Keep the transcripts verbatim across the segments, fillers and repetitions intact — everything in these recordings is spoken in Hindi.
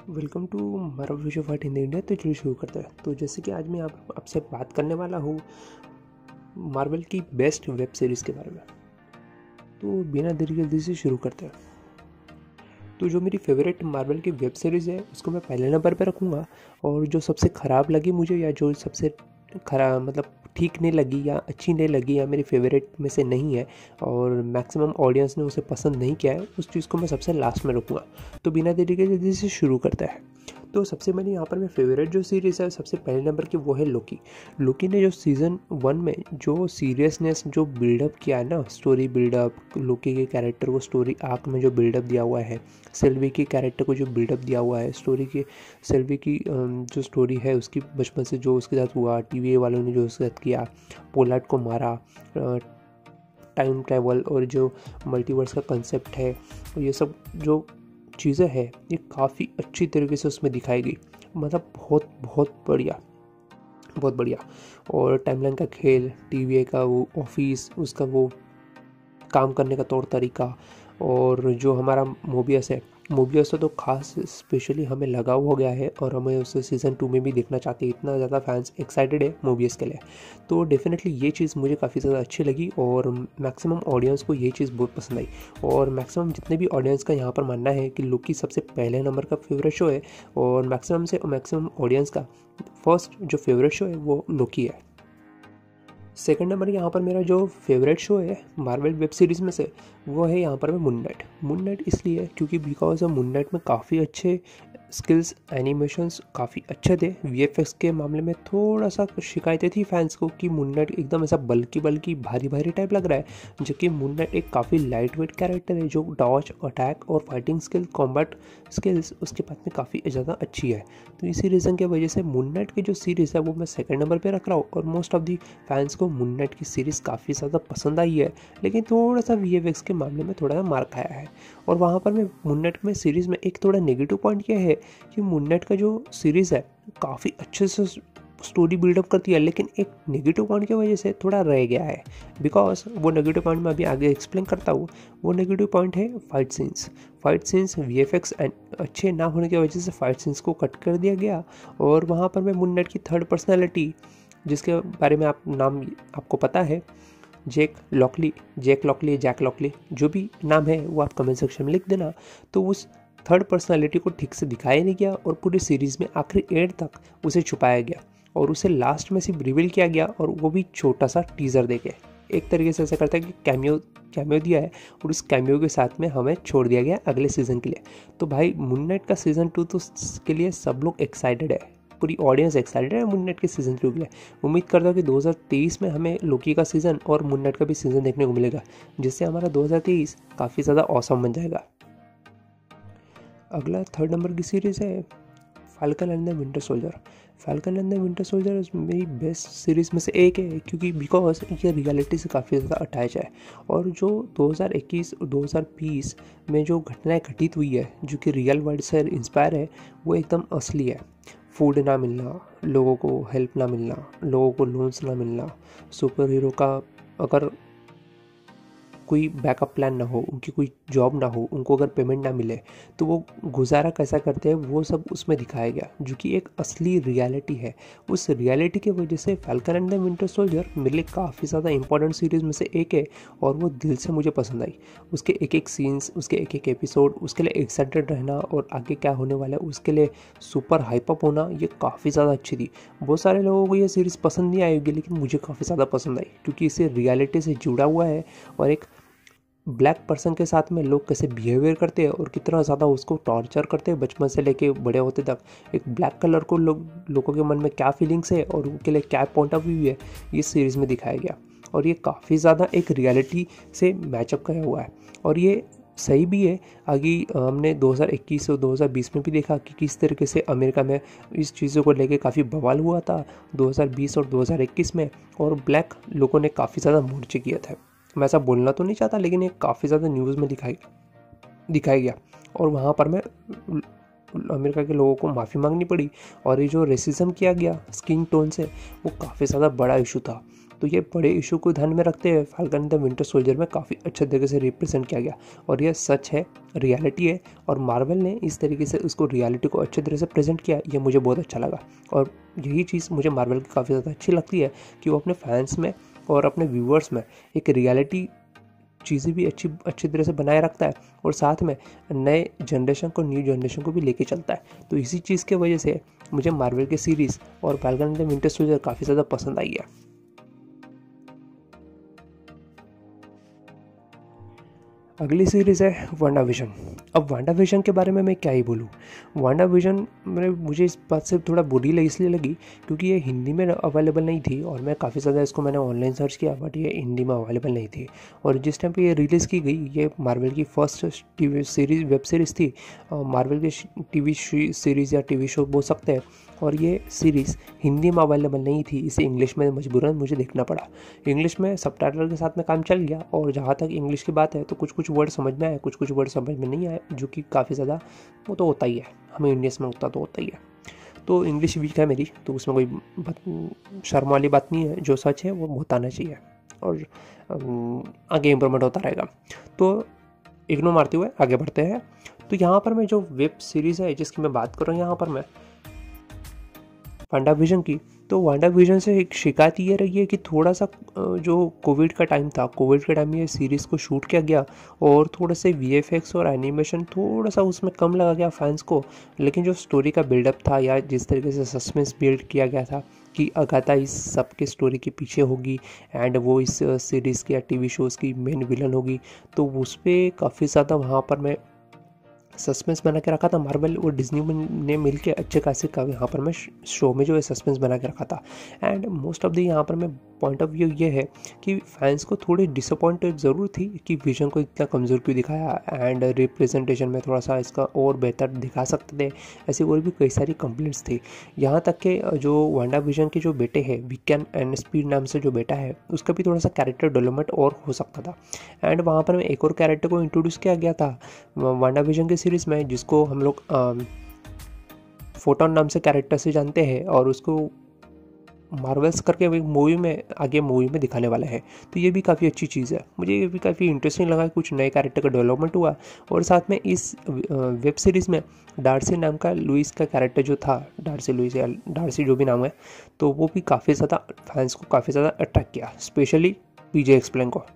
Welcome to Marvel Vijay fight Hindi India. तो चलिए शुरू करते हैं। तो जैसे कि आज मैं आप आपसे बात करने वाला हूँ मार्वल की बेस्ट वेब सीरीज़ के बारे में। तो बिना देरी जल्दी से शुरू करते हैं। तो जो मेरी फेवरेट मार्वल की वेब सीरीज़ है उसको मैं पहले नंबर पे रखूँगा, और जो सबसे ख़राब लगी मुझे या जो सबसे खराब मतलब ठीक नहीं लगी या अच्छी नहीं लगी या मेरी फेवरेट में से नहीं है और मैक्सिमम ऑडियंस ने उसे पसंद नहीं किया है, उस चीज़ को मैं सबसे लास्ट में रखूँगा। तो बिना देरी के जल्दी से शुरू करते हैं। तो सबसे मैंने यहाँ पर मैं फेवरेट जो सीरीज़ है सबसे पहले नंबर की वो है लोकी। लोकी ने जो सीज़न वन में जो सीरियसनेस जो बिल्डअप किया है ना, स्टोरी बिल्डअप, लोकी के कैरेक्टर को स्टोरी आर्क में जो बिल्डअप दिया हुआ है, सेल्वी के कैरेक्टर को जो बिल्डअप दिया हुआ है, स्टोरी की सेल्वी की जो स्टोरी है उसकी बचपन से जो उसके साथ हुआ, टीवीए वालों ने जो उसके साथ किया, पोलार्ड को मारा, टाइम ट्रैवल और जो मल्टीवर्स का कंसेप्ट है, ये सब जो चीज़ें हैं ये काफ़ी अच्छी तरीके से उसमें दिखाई गई। मतलब बहुत बहुत बढ़िया, बहुत बढ़िया। और टाइमलाइन का खेल, टीवीए का वो ऑफिस, उसका वो काम करने का तौर तरीका, और जो हमारा मोबियस है, मोबियस तो खास स्पेशली हमें लगाव हो गया है और हमें उसे सीज़न टू में भी देखना चाहते हैं। इतना ज़्यादा फैंस एक्साइटेड है मोबियस के लिए। तो डेफिनेटली ये चीज़ मुझे काफ़ी ज़्यादा अच्छी लगी और मैक्सिमम ऑडियंस को ये चीज़ बहुत पसंद आई। और मैक्सिमम जितने भी ऑडियंस का यहाँ पर मानना है कि लोकी सबसे पहले नंबर का फेवरेट शो है, और मैक्सिमम से मैक्सिमम ऑडियंस का फर्स्ट जो फेवरेट शो है वो लोकी है। सेकंड नंबर यहाँ पर मेरा जो फेवरेट शो है मार्वल वेब सीरीज़ में से वो है यहाँ पर मैं मून नाइट। मून नाइट इसलिए क्योंकि बिकॉज ऑफ मून नाइट में काफ़ी अच्छे स्किल्स, एनिमेशंस काफ़ी अच्छे थे। वीएफएक्स के मामले में थोड़ा सा शिकायतें थी फैंस को कि मून नाइट एकदम ऐसा बल्कि बल्कि भारी भारी टाइप लग रहा है, जबकि मून नाइट एक काफ़ी लाइट वेट कैरेक्टर है जो डॉज, अटैक और फाइटिंग स्किल, कॉम्बैट स्किल्स उसके पास में काफ़ी ज़्यादा अच्छी है। तो इसी रीज़न की वजह से मून नाइट की जो सीरीज़ है वो मैं सेकंड नंबर पर रख रहा हूँ, और मोस्ट ऑफ दी फैंस को मून नाइट की सीरीज़ काफ़ी ज़्यादा पसंद आई है, लेकिन थोड़ा सा वीएफएक्स के मामले में थोड़ा सा मार खाया है। और वहाँ पर मैं मून नाइट में सीरीज़ में एक थोड़ा नेगेटिव पॉइंट यह है कि मून नाइट का जो सीरीज़ है काफ़ी अच्छे से स्टोरी बिल्डअप करती है, लेकिन एक नेगेटिव पॉइंट की वजह से थोड़ा रह गया है। बिकॉज वो नेगेटिव पॉइंट मैं अभी आगे एक्सप्लेन करता हूँ। वो नेगेटिव पॉइंट है fight scenes. Fight scenes VFX अच्छे ना होने की वजह से फाइट सीन्स को कट कर दिया गया। और वहाँ पर मैं मून नाइट की थर्ड पर्सनैलिटी, जिसके बारे में आप नाम आपको पता है, Jake Lockley, Jake Lockley, Jake Lockley, जो भी नाम है वो आप कमेंट सेक्शन में लिख देना। तो उस थर्ड पर्सनालिटी को ठीक से दिखाया नहीं गया और पूरी सीरीज़ में आखिरी एंड तक उसे छुपाया गया और उसे लास्ट में सिर्फ रिवील किया गया, और वो भी छोटा सा टीज़र देके। एक तरीके से ऐसा करता है कि कैमियो कैमियो दिया है और उस कैमियो के साथ में हमें छोड़ दिया गया अगले सीज़न के लिए। तो भाई मून नाइट का सीज़न टू तो के लिए सब लोग एक्साइटेड है, पूरी ऑडियंस एक्साइटेड है मून नाइट के सीज़न टू के लिए। उम्मीद करता हूँ कि दो हज़ार तेईस में हमें लोकी का सीज़न और मून नाइट का भी सीज़न देखने को मिलेगा, जिससे हमारा दो हज़ार तेईस काफ़ी ज़्यादा ऑसम बन जाएगा। अगला थर्ड नंबर की सीरीज़ है Falcon and the Winter Soldier. Falcon and the Winter Soldier मेरी बेस्ट सीरीज़ में से एक है, क्योंकि बिकॉज ये रियलिटी से काफ़ी ज़्यादा अटैच है। और जो दो हज़ार इक्कीस और दो हज़ार बीस में जो घटनाएं घटित हुई है जो कि रियल वर्ल्ड से इंस्पायर है, वो एकदम असली है। फूड ना मिलना, लोगों को हेल्प ना मिलना, लोगों को लोन्स ना मिलना, सुपर हीरो का अगर कोई बैकअप प्लान ना हो, उनकी कोई जॉब ना हो, उनको अगर पेमेंट ना मिले तो वो गुजारा कैसा करते हैं, वो सब उसमें दिखाया गया, जो कि एक असली रियलिटी है। उस रियलिटी की वजह से Falcon and the Winter Soldier मेरे लिए काफ़ी ज़्यादा इंपॉर्टेंट सीरीज़ में से एक है, और वो दिल से मुझे पसंद आई। उसके एक एक सीन्स, उसके एक एक एपिसोड, उसके लिए एक्साइटेड रहना और आगे क्या होने वाला है उसके लिए सुपर हाइप अप होना, ये काफ़ी ज़्यादा अच्छी थी। बहुत सारे लोगों को ये सीरीज़ पसंद नहीं आई होगी, लेकिन मुझे काफ़ी ज़्यादा पसंद आई, क्योंकि इसे रियलिटी से जुड़ा हुआ है और एक ब्लैक पर्सन के साथ में लोग कैसे बिहेवियर करते हैं और कितना ज़्यादा उसको टॉर्चर करते हैं बचपन से लेके बड़े होते तक। एक ब्लैक कलर को लोग लोगों के मन में क्या फीलिंग्स है और उनके लिए क्या पॉइंट ऑफ व्यू है, ये सीरीज़ में दिखाया गया। और ये काफ़ी ज़्यादा एक रियलिटी से मैचअप किया हुआ है, और ये सही भी है। आगे हमने दो हज़ार इक्कीस और दो हज़ार बीस में भी देखा कि किस तरीके से अमेरिका में इस चीज़ों को लेके काफ़ी बवाल हुआ था दो हज़ार बीस और दो हज़ार इक्कीस में, और ब्लैक लोगों ने काफ़ी ज़्यादा मोर्चे किए थे। मैं ऐसा बोलना तो नहीं चाहता, लेकिन ये काफ़ी ज़्यादा न्यूज़ में दिखाई दिखाया गया, और वहाँ पर मैं अमेरिका के लोगों को माफ़ी मांगनी पड़ी। और ये जो रेसिज्म किया गया स्किन टोन से, वो काफ़ी ज़्यादा बड़ा इशू था। तो ये बड़े इशू को ध्यान में रखते हुए Falcon and the Winter Soldier में काफ़ी अच्छे तरीके से रिप्रेजेंट किया गया और यह सच है, रियलिटी है और मार्वल ने इस तरीके से उसको रियलिटी को अच्छे तरह से प्रेजेंट किया, ये मुझे बहुत अच्छा लगा। और यही चीज़ मुझे मार्वल की काफ़ी ज़्यादा अच्छी लगती है कि वो अपने फैंस में और अपने व्यूअर्स में एक रियलिटी चीज़ें भी अच्छी अच्छी तरह से बनाए रखता है और साथ में नए जनरेशन को न्यू जनरेशन को भी लेके चलता है। तो इसी चीज़ के वजह से मुझे मार्वल के सीरीज़ और Falcon and the Winter Soldier काफ़ी ज़्यादा पसंद आई है। अगली सीरीज़ है वांडाविजन। अब वांडाविजन के बारे में मैं क्या ही बोलूँ। वांडाविजन मैंने मुझे इस बात से थोड़ा बुरी लगी इसलिए लगी क्योंकि ये हिंदी में अवेलेबल नहीं थी और मैं काफ़ी ज़्यादा इसको मैंने ऑनलाइन सर्च किया बट ये हिंदी में अवेलेबल नहीं थी। और जिस टाइम पे ये रिलीज़ की गई, ये मार्वल की first TV series web series थी, मार्वल की टीवी सीरीज़ या टीवी शो बोल सकते हैं। और ये सीरीज़ हिंदी में अवेलेबल नहीं थी, इसे इंग्लिश में मजबूरन मुझे देखना पड़ा। इंग्लिश में सबटाइटल के साथ में काम चल गया और जहाँ तक इंग्लिश की बात है तो कुछ कुछ वर्ड समझ में आए, कुछ कुछ वर्ड समझ में नहीं आए, जो कि काफ़ी ज़्यादा वो तो होता ही है, हमें इंडियंस में होता तो होता ही है। तो इंग्लिश वीक है मेरी, तो उसमें कोई शर्म वाली बात नहीं है, जो सच है वो बताना चाहिए और आगे इम्प्रूवमेंट होता रहेगा। तो इग्नोर मारते हुए आगे बढ़ते हैं। तो यहाँ पर मैं जो वेब सीरीज़ है जिसकी मैं बात कर रहा हूँ यहाँ पर मैं वांडाविजन की, तो वांडाविजन से एक शिकायत ये रही है कि थोड़ा सा जो कोविड का टाइम था, कोविड के टाइम में ये सीरीज़ को शूट किया गया और थोड़े से वीएफएक्स और एनिमेशन थोड़ा सा उसमें कम लगा गया फैंस को। लेकिन जो स्टोरी का बिल्डअप था या जिस तरीके से सस्पेंस बिल्ड किया गया था कि अगाथा इस सब के स्टोरी के पीछे होगी एंड वो इस सीरीज़ की या टीवी शोज़ की मेन विलन होगी, तो उस पर काफ़ी ज़्यादा वहाँ पर मैं सस्पेंस बना के रखा था। मार्वल और डिज्नी ने मिलके अच्छे खासे का यहाँ पर मैं शो में जो है सस्पेंस बना के रखा था। एंड मोस्ट ऑफ द यहाँ पर मैं पॉइंट ऑफ व्यू ये है कि फैंस को थोड़ी डिसअपॉइंटेड ज़रूर थी कि विजन को इतना कमज़ोर क्यों दिखाया एंड रिप्रेजेंटेशन में थोड़ा सा इसका और बेहतर दिखा सकते थे, ऐसी और भी कई सारी कंप्लेंट्स थी। यहाँ तक कि जो वांडाविजन के जो बेटे हैं, विक्यान एंड स्पीड नाम से जो बेटा है, उसका भी थोड़ा सा कैरेक्टर डेवलपमेंट और हो सकता था। एंड वहाँ पर एक और कैरेक्टर को इंट्रोड्यूस किया गया था वांडाविजन के सीरीज़ में, जिसको हम लोग फोटोन नाम से कैरेक्टर से जानते हैं और उसको मार्वल्स करके मूवी में आगे मूवी में दिखाने वाला है। तो ये भी काफ़ी अच्छी चीज़ है, मुझे ये भी काफ़ी इंटरेस्टिंग लगा। कुछ नए कैरेक्टर का डेवलपमेंट हुआ और साथ में इस वेब सीरीज़ में डार्सी नाम का लुइस का कैरेक्टर जो था, डार्सी लुइस या डार्सी जो भी नाम है, तो वो भी काफ़ी ज़्यादा फैंस को काफ़ी ज़्यादा अट्रैक्ट किया, स्पेशली पीजे एक्सप्लेन को।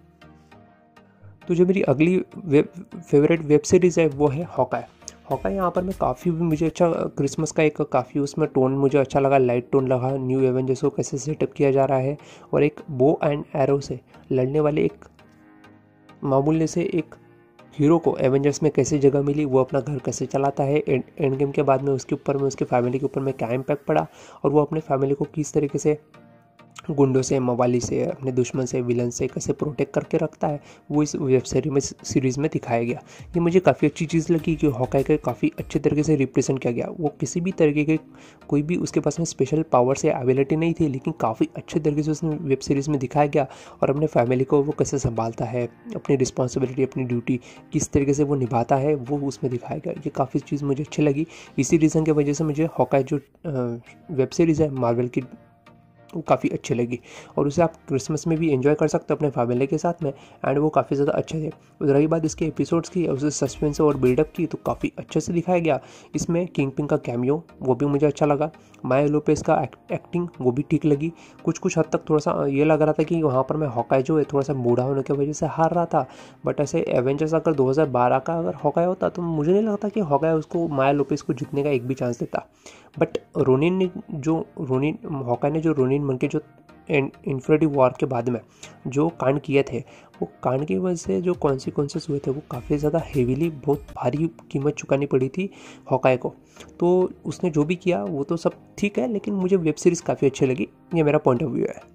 तो जो मेरी अगली वेब फेवरेट वेब सीरीज़ है वो है हॉकाई। हॉकाई यहाँ पर मैं काफ़ी भी मुझे अच्छा क्रिसमस का एक काफ़ी उसमें टोन मुझे अच्छा लगा, लाइट टोन लगा, न्यू एवेंजर्स को कैसे सेटअप किया जा रहा है और एक बो एंड एरो से लड़ने वाले एक मामूली से एक हीरो को एवेंजर्स में कैसे जगह मिली, वो अपना घर कैसे चलाता है, एंड एंड गेम के बाद में उसके ऊपर में उसकी फैमिली के ऊपर में क्या इम्पैक्ट पड़ा और वो अपने फैमिली को किस तरीके से गुंडों से, मवाली से, अपने दुश्मन से, विलन से कैसे प्रोटेक्ट करके रखता है, वो इस वेब सीरीज में सीरीज़ में दिखाया गया। ये मुझे काफ़ी अच्छी चीज़ लगी कि हॉकाई का काफ़ी अच्छे तरीके से रिप्रेजेंट किया गया। वो किसी भी तरीके के कोई भी उसके पास में स्पेशल पावर से एबिलिटी नहीं थी, लेकिन काफ़ी अच्छे तरीके से उसने वेब सीरीज़ में दिखाया गया और अपने फैमिली को वो कैसे संभालता है, अपनी रिस्पॉन्सिबिलिटी, अपनी ड्यूटी किस तरीके से वो निभाता है, वो उसमें दिखाया गया। ये काफ़ी चीज़ मुझे अच्छी लगी। इसी रीज़न की वजह से मुझे हॉकाई जो वेब सीरीज़ है मार्वल की वो काफ़ी अच्छी लगी और उसे आप क्रिसमस में भी एंजॉय कर सकते हो अपने फैमिली के साथ में एंड वो काफ़ी ज़्यादा अच्छे थे। उधर रही बात इसके एपिसोड्स की, उसे सस्पेंस और बिल्डअप की, तो काफ़ी अच्छे से दिखाया गया। इसमें किंग पिंग का कैमियो वो भी मुझे अच्छा लगा, माया लोपेस का एक्टिंग वो भी ठीक लगी। कुछ कुछ हद तक थोड़ा सा ये लग रहा था कि वहाँ पर मैं हॉकाई जो है थोड़ा सा बूढ़ा होने की वजह से हार रहा था, बट ऐसे एवेंजर्स अगर दो हज़ार बारह का अगर हॉकाई होता तो मुझे नहीं लगता कि हॉकाई उसको माया लोपेस को जीतने का एक भी चांस देता। बट रोनिन ने जो रोनिन हॉकाई ने जो रोनिन बन के जो इन्फिनिटी वॉर के बाद में जो कांड किए थे, वो कांड की वजह से जो कॉन्सिक्वेंसेस हुए थे वो काफ़ी ज़्यादा हेवीली, बहुत भारी कीमत चुकानी पड़ी थी हॉकाई को। तो उसने जो भी किया वो तो सब ठीक है, लेकिन मुझे वेब सीरीज़ काफ़ी अच्छी लगी, ये मेरा पॉइंट ऑफ व्यू है।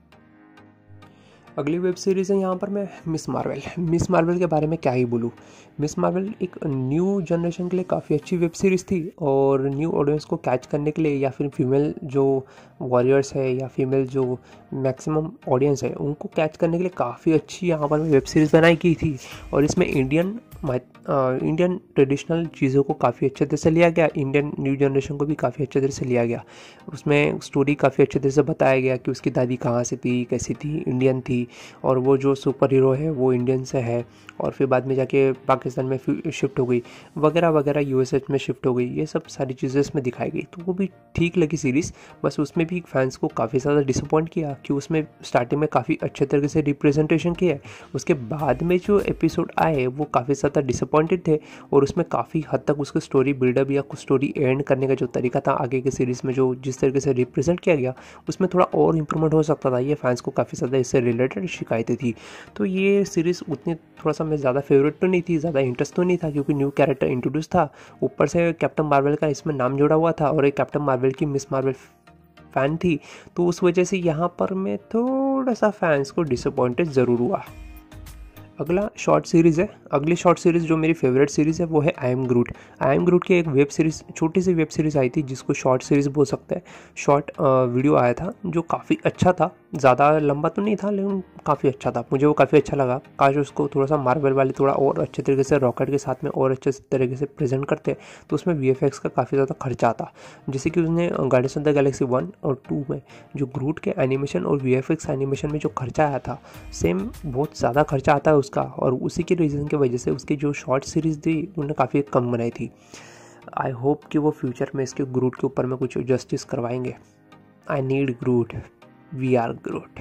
अगली वेब सीरीज़ है यहाँ पर मैं मिस मार्वल। मिस मार्वल के बारे में क्या ही बोलूँ। मिस मार्वल एक न्यू जनरेशन के लिए काफ़ी अच्छी वेब सीरीज़ थी और न्यू ऑडियंस को कैच करने के लिए या फिर फीमेल जो वॉरियर्स है या फीमेल जो मैक्सिमम ऑडियंस है उनको कैच करने के लिए काफ़ी अच्छी यहाँ पर वेब सीरीज़ बनाई गई थी और इसमें इंडियन इंडियन ट्रेडिशनल चीज़ों को काफ़ी अच्छे तरह से लिया गया, इंडियन न्यू जनरेशन को भी काफ़ी अच्छे तरह से लिया गया। उसमें स्टोरी काफ़ी अच्छे तरह से बताया गया कि उसकी दादी कहाँ से थी, कैसी थी, इंडियन थी, और वो जो सुपर हीरो है वो इंडियन से है, और फिर बाद में जाके पाकिस्तान में शिफ्ट हो गई वगैरह वगैरह, यूएसए में शिफ्ट हो गई, ये सब सारी चीज़ें इसमें दिखाई गई। तो वो भी ठीक लगी सीरीज़, बस उसमें भी फैंस को काफ़ी ज़्यादा डिसअपॉइंट किया कि उसमें स्टार्टिंग में काफ़ी अच्छे तरीके से रिप्रेजेंटेशन किया है, उसके बाद में जो एपिसोड आए वो काफ़ी ज़्यादा डिसअपॉइंटेड थे, और उसमें काफ़ी हद तक उसका स्टोरी बिल्डअप या कुछ स्टोरी एंड करने का जो तरीका था आगे के सीरीज़ में, जो जिस तरीके से रिप्रेजेंट किया गया, उसमें थोड़ा और इम्प्रूवमेंट हो सकता था। ये फैंस को काफ़ी ज़्यादा इससे रिलेटेड शिकायतें थी। तो ये सीरीज़ उतनी थोड़ा सा मैं ज़्यादा फेवरेट तो नहीं थी, ज़्यादा इंटरेस्ट तो नहीं था, क्योंकि न्यू कैरेक्टर इंट्रोड्यूस था, ऊपर से कैप्टन मार्वल का इसमें नाम जोड़ा हुआ था, और एक कैप्टन मार्वल की मिस मार्वल फ़ैन थी, तो उस वजह से यहाँ पर मैं थोड़ा सा फैंस को डिसअपॉइंटेड ज़रूर हुआ। अगला शॉर्ट सीरीज़ है, अगली शॉर्ट सीरीज़ जो मेरी फेवरेट सीरीज़ है वो है I am grout. I am ग्रूट की एक वेब सीरीज़, छोटी सी वेब सीरीज़ आई थी जिसको शॉर्ट सीरीज़ बोल सकते हैं। शॉर्ट वीडियो आया था जो काफ़ी अच्छा था, ज़्यादा लंबा तो नहीं था लेकिन काफ़ी अच्छा था, मुझे वो काफ़ी अच्छा लगा। काश उसको थोड़ा सा मार्वल वाले थोड़ा और अच्छे तरीके से रॉकेट के साथ में और अच्छे तरीके से प्रेजेंट करते, तो उसमें वी एफ एक्स का काफ़ी ज़्यादा खर्चा आता। जैसे कि उसने Guardians of the Galaxy one और टू में जो ग्रूट के एनिमेशन और वी एफ एक्स एनिमेशन में जो खर्चा आया था, सेम बहुत ज़्यादा खर्चा आता है उसका, और उसी के रीज़न की वजह से उसकी जो शॉर्ट सीरीज़ थी उन्होंने काफ़ी कम बनाई थी। आई होप कि वो फ्यूचर में इसके ग्रूट के ऊपर में कुछ जस्टिस करवाएंगे। I need Groot, we are Groot.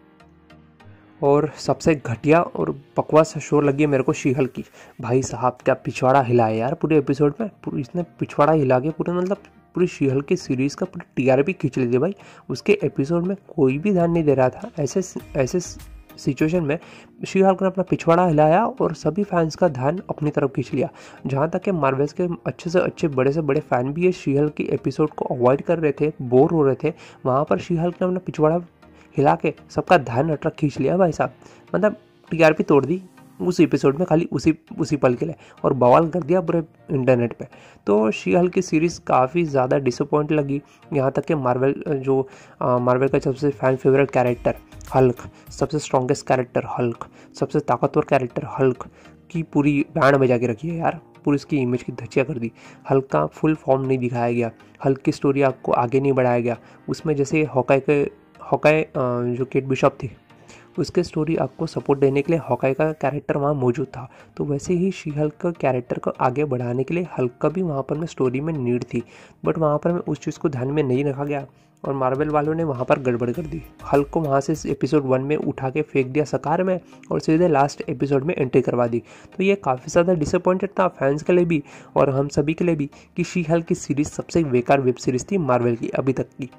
और सबसे घटिया और बकवास शो लगी है मेरे को शी हल्क की। भाई साहब क्या पिछवाड़ा हिलाया यार पूरे एपिसोड में, पूरी इसने पिछवाड़ा हिला के पूरे मतलब पूरी शी हल्क की सीरीज़ का पूरी टीआरपी खींच ली थी भाई। उसके एपिसोड में कोई भी ध्यान नहीं दे रहा था, ऐसे ऐसे सिचुएशन में शी हल्क ने अपना पिछवाड़ा हिलाया और सभी फैंस का ध्यान अपनी तरफ खींच लिया। जहाँ तक कि मार्वल्स के अच्छे से अच्छे बड़े से बड़े फैन भी ये शी हल्क की एपिसोड को अवॉइड कर रहे थे, बोर हो रहे थे, वहाँ पर शी हल्क ने अपना पिछवाड़ा हिला के सबका ध्यान अट्रैक्ट खींच लिया भाई साहब। मतलब टीआरपी तोड़ दी उस एपिसोड में, खाली उसी उसी पल के लिए, और बवाल कर दिया पूरे इंटरनेट पे। तो शी हल्क की सीरीज़ काफ़ी ज़्यादा डिसअपॉइंट लगी। यहाँ तक कि मार्वल जो मार्वल का सबसे फैन फेवरेट कैरेक्टर हल्क, सबसे स्ट्रॉन्गेस्ट कैरेक्टर हल्क, सबसे ताकतवर कैरेक्टर हल्क की पूरी बैंड बजा के रखी है यार, पूरी इसकी इमेज की धज्जियाँ कर दी। हल्क का फुल फॉर्म नहीं दिखाया गया, हल्क की स्टोरी आपको आगे नहीं बढ़ाया गया। उसमें जैसे हॉकाई के हॉकाई जो केट बिशॉप थी उसके स्टोरी आपको सपोर्ट देने के लिए हॉकाई का कैरेक्टर वहाँ मौजूद था, तो वैसे ही शी हल्क का कैरेक्टर को आगे बढ़ाने के लिए हल्क का भी वहाँ पर में स्टोरी में नीड थी, बट वहाँ पर में उस चीज़ को ध्यान में नहीं रखा गया और मार्वल वालों ने वहाँ पर गड़बड़ कर दी। हल्क को वहाँ से एपिसोड वन में उठा के फेंक दिया सकार में और सीधे लास्ट एपिसोड में एंट्री करवा दी। तो ये काफ़ी ज़्यादा डिसअपॉइंटेड था फैंस के लिए भी और हम सभी के लिए भी कि शी हल्क की सीरीज़ सबसे बेकार वेब सीरीज़ थी मार्वल की अभी तक की।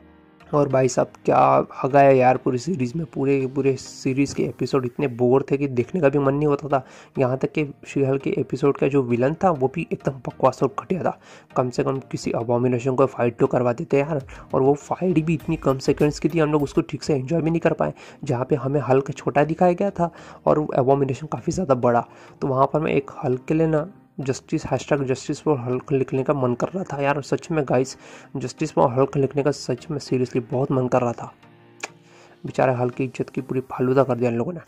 और भाई साहब क्या हगाया यार पूरी सीरीज़ में, पूरे पूरे सीरीज़ के एपिसोड इतने बोर थे कि देखने का भी मन नहीं होता था। यहाँ तक कि शी हल्क के एपिसोड का जो विलन था वो भी एकदम बकवास और घटिया था। कम से कम किसी अबॉमिनेशन को फाइट तो करवा देते यार, और वो फाइट भी इतनी कम सेकंड्स की थी, हम लोग उसको ठीक से एंजॉय भी नहीं कर पाए। जहाँ पे हमें हल्क छोटा दिखाया गया था और अबॉमिनेशन काफ़ी ज़्यादा बड़ा, तो वहाँ पर मैं एक हल्क के लिए ना justice hashtag justice for Hulk लिखने का मन कर रहा था यार, सच में गाइस जस्टिस फॉर हल्क लिखने का सच में सीरियसली बहुत मन कर रहा था। बेचारे हल्क की इज्जत की पूरी फालूदा कर दिया इन लोगों ने।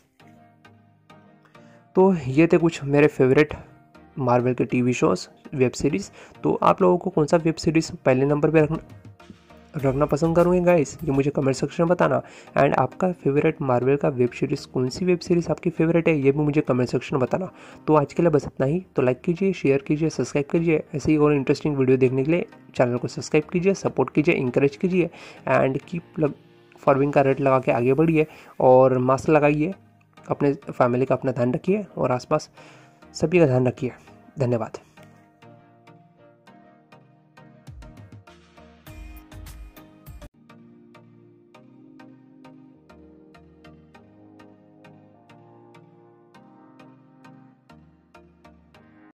तो ये थे कुछ मेरे फेवरेट मार्वल के टीवी शोज़, वेब सीरीज़। तो आप लोगों को कौन सा वेब सीरीज़ पहले नंबर पे रखना रखना पसंद करूँगे गाइस, ये मुझे कमेंट सेक्शन में बताना। एंड आपका फेवरेट मार्वल का वेब सीरीज़ कौन सी वेब सीरीज़ आपकी फेवरेट है ये भी मुझे कमेंट सेक्शन में बताना। तो आज के लिए बस इतना ही। तो लाइक कीजिए, शेयर कीजिए, सब्सक्राइब कीजिए। ऐसे ही और इंटरेस्टिंग वीडियो देखने के लिए चैनल को सब्सक्राइब कीजिए, सपोर्ट कीजिए, इंकरेज कीजिए एंड कीप फॉरविंग का रेट लगा के आगे बढ़िए और मास्क लगाइए, अपने फैमिली का अपना ध्यान रखिए और आसपास सभी का ध्यान रखिए। धन्यवाद।